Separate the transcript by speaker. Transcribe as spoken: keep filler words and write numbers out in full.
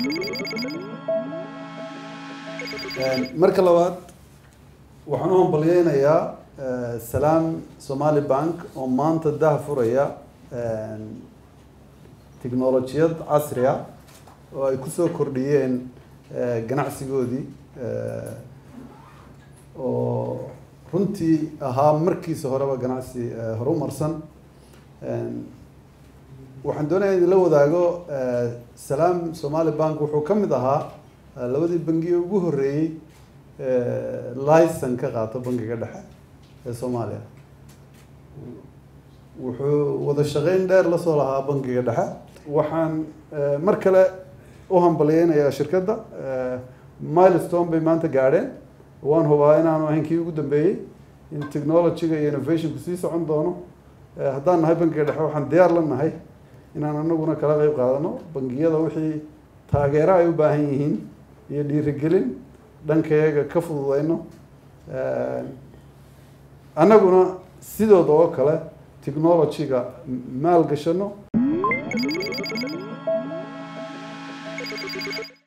Speaker 1: marka labaad waxaan u hambalyeeynaya Salaam Somali Bank oo maanta dah furaya tiknoolajiyad casri ah oo ay ku soo kordhiyeen ganacsigoodii oo runtii ahaa markiisa horeba ganacsi horumarsan waxaan doonayaa in la wadaago Salaam Somali Bank wuxuu ka mid ahaa labadii bangiga ugu horeeyay license ka qaato bangiga dhexe ee Soomaaliya wuxuu wada shaqeyn dheer la soo lahaa bangiga dhexe waxaan mar kale u hambalyeeynaya shirkadda milestone bay maanta gaadheen waan hubaa inaanu ahayn kii ugu dambeeyay in technology-ga iyo innovation ku sii socon doono haddaan nahay bangiga dhexe waxaan diyaar la nahay inaan anaguna kala qayb qaadano bangiyada wixii taageero ay u baahan yihiin iyo dhiirigelin dhankayaga ka fududeyno annaguna sidooda oo kale technology-ga maal gashano.